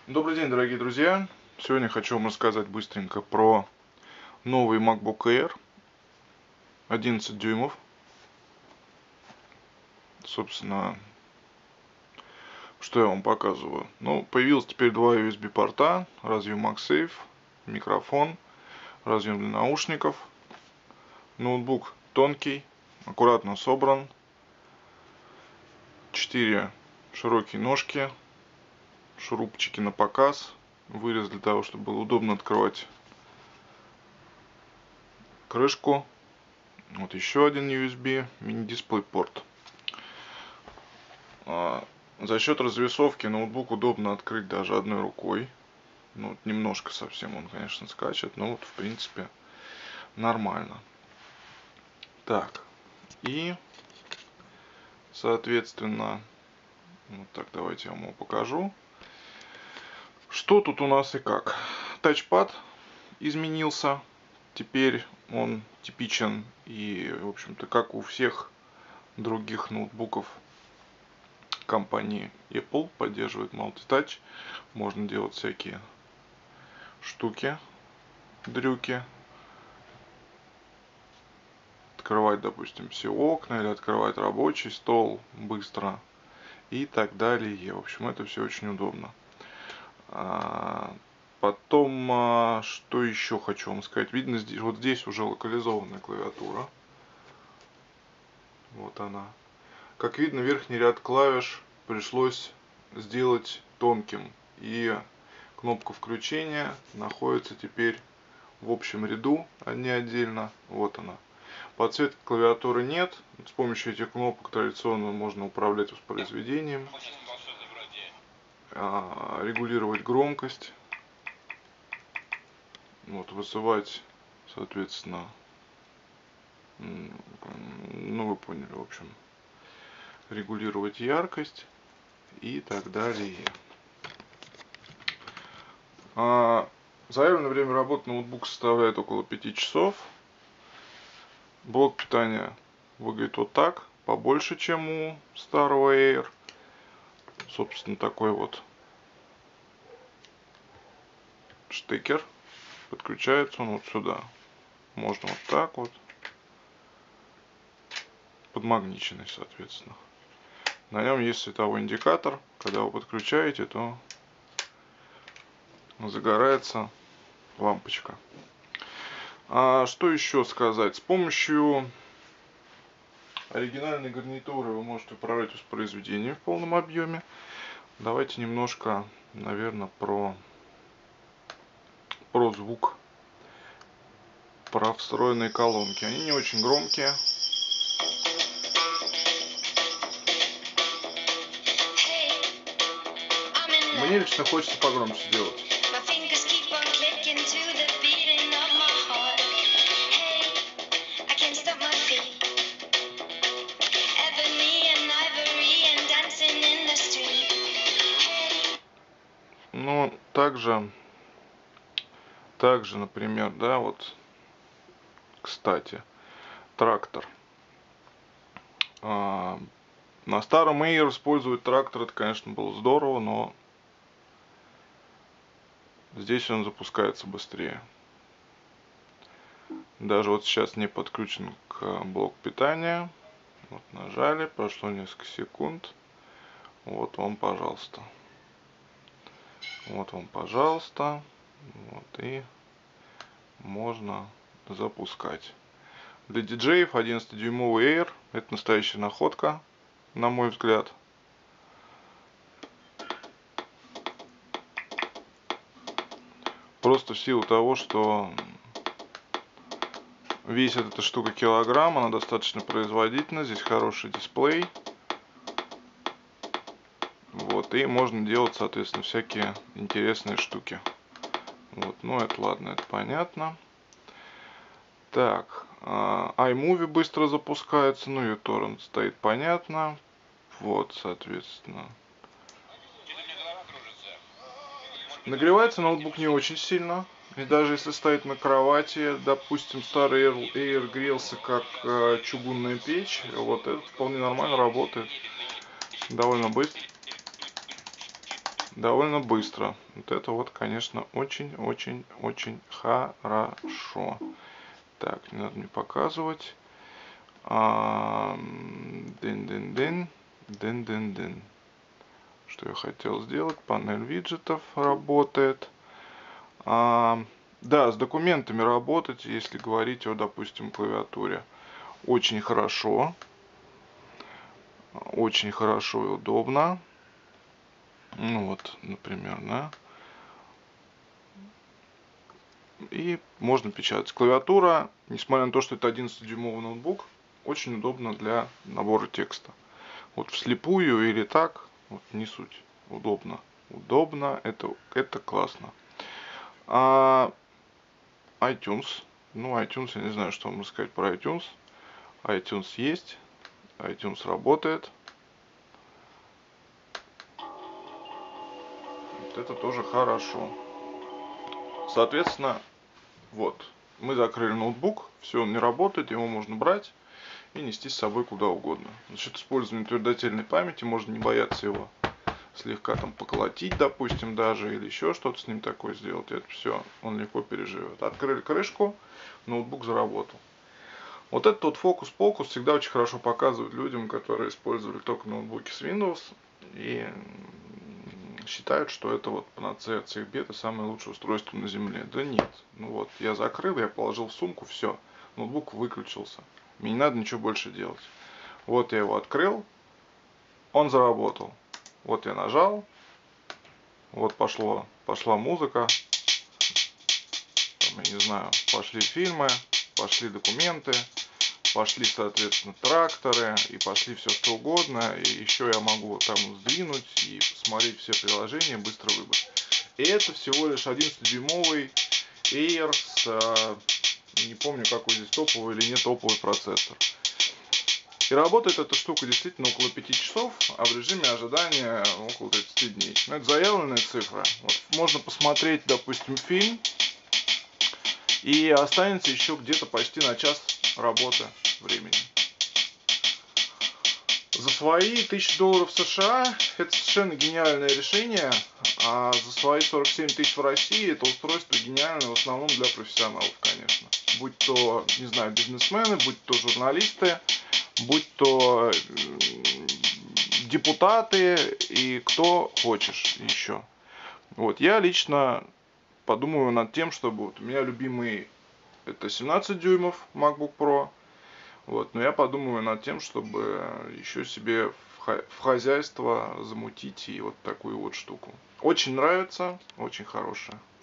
Добрый день, дорогие друзья! Сегодня хочу вам рассказать быстренько про новый MacBook Air 11 дюймов. Собственно, что я вам показываю. Ну, появилось теперь два USB порта, разъем MagSafe, микрофон, разъем для наушников. Ноутбук тонкий, аккуратно собран. 4 широкие ножки, шурупчики на показ, вырез для того, чтобы было удобно открывать крышку. Вот еще один USB, мини-дисплей порт. За счет развесовки ноутбук удобно открыть даже одной рукой. Ну, вот немножко совсем он, конечно, скачет, но вот в принципе нормально. Так, и соответственно, вот так давайте я вам его покажу. Что тут у нас и как? Тачпад изменился. Теперь он типичен и, в общем-то, как у всех других ноутбуков компании Apple, поддерживает multi-touch. Можно делать всякие штуки, дрюки. Открывать, допустим, все окна или открывать рабочий стол быстро и так далее. В общем, это все очень удобно. Потом, что еще хочу вам сказать. Видно, здесь, вот здесь уже локализованная клавиатура. Вот она. Как видно, верхний ряд клавиш пришлось сделать тонким. И кнопка включения находится теперь в общем ряду, а не отдельно. Вот она. Подсветки клавиатуры нет. С помощью этих кнопок традиционно можно управлять воспроизведением, регулировать громкость, вот, вызывать, соответственно, ну вы поняли, в общем, регулировать яркость и так далее. Заявленное время работы ноутбука составляет около 5 часов. Блок питания выглядит вот так, побольше, чем у старого Air. Собственно, такой вот штекер. Подключается он вот сюда. Можно вот так вот. Подмагниченный, соответственно. На нем есть световой индикатор. Когда вы подключаете, то загорается лампочка. Что еще сказать? С помощью оригинальной гарнитуры вы можете управлять воспроизведением в полном объеме. Давайте немножко, наверное, про звук, про встроенные колонки. Они не очень громкие. Мне лично хочется погромче сделать. Ну, также, например, да, вот, кстати, трактор. На старом Air использовать трактор, это, конечно, было здорово, но здесь он запускается быстрее. Даже вот сейчас не подключен к блоку питания. Вот нажали, прошло несколько секунд. Вот вам, пожалуйста. Вот вам, пожалуйста. Вот, и можно запускать. Для диджеев 11-дюймовый Air это настоящая находка, на мой взгляд. Просто в силу того, что весит эта штука килограмм, она достаточно производительна, здесь хороший дисплей. Вот, и можно делать, соответственно, всякие интересные штуки. Вот, ну это ладно, это понятно. Так, iMovie быстро запускается, ну и torrent стоит, понятно. Вот, соответственно. Нагревается ноутбук не очень сильно. И даже если стоит на кровати, допустим, старый Air грелся как чугунная печь, вот этот вполне нормально работает. Довольно быстро. довольно быстро. Вот это вот, конечно, очень-очень-очень хорошо. Так, не надо мне показывать. Дын-дын-дын. Дын-дын-дын. Что я хотел сделать? Панель виджетов работает. Да, с документами работать, если говорить о, допустим, клавиатуре. Очень хорошо. Очень хорошо и удобно. Ну вот, например, да. И можно печатать. Клавиатура, несмотря на то, что это 11-дюймовый ноутбук, очень удобно для набора текста. Вот вслепую или так, вот не суть. Удобно. Удобно, это классно. iTunes. Ну, iTunes, я не знаю, что вам рассказать про iTunes. iTunes есть. iTunes работает. Вот это тоже хорошо. Соответственно, вот. Мы закрыли ноутбук. Все, он не работает. Его можно брать и нести с собой куда угодно. За счет использования твердотельной памяти можно не бояться его слегка там поколотить, допустим, даже, или еще что-то с ним такое сделать. Это все он легко переживет. Открыли крышку, ноутбук заработал. Вот этот вот фокус-покус всегда очень хорошо показывают людям, которые использовали только ноутбуки с Windows и считают, что это вот панацея от всех бед и самое лучшее устройство на Земле. Да нет. Ну вот, я закрыл, я положил в сумку, все. Ноутбук выключился. Мне не надо ничего больше делать. Вот я его открыл, он заработал. Вот я нажал, вот пошла музыка, там, я не знаю, пошли фильмы, пошли документы, пошли, соответственно, тракторы, и пошли все что угодно, и еще я могу там сдвинуть и посмотреть все приложения, быстро выбрать. И это всего лишь 11-дюймовый Air с, не помню, какой здесь топовый или не топовый процессор. И работает эта штука действительно около 5 часов, а в режиме ожидания около 30 дней. Но это заявленная цифра. Вот можно посмотреть, допустим, фильм, и останется еще где-то почти на час работы времени. За свои $1000 США это совершенно гениальное решение, а за свои 47 тысяч в России это устройство гениальное в основном для профессионалов, конечно. Будь то, не знаю, бизнесмены, будь то журналисты, будь то депутаты и кто хочешь еще. Вот, я лично подумаю над тем, чтобы вот у меня любимый это 17 дюймов MacBook Pro. Вот, но я подумаю над тем, чтобы еще себе в хозяйство замутить и вот такую вот штуку. Очень нравится, очень хорошая.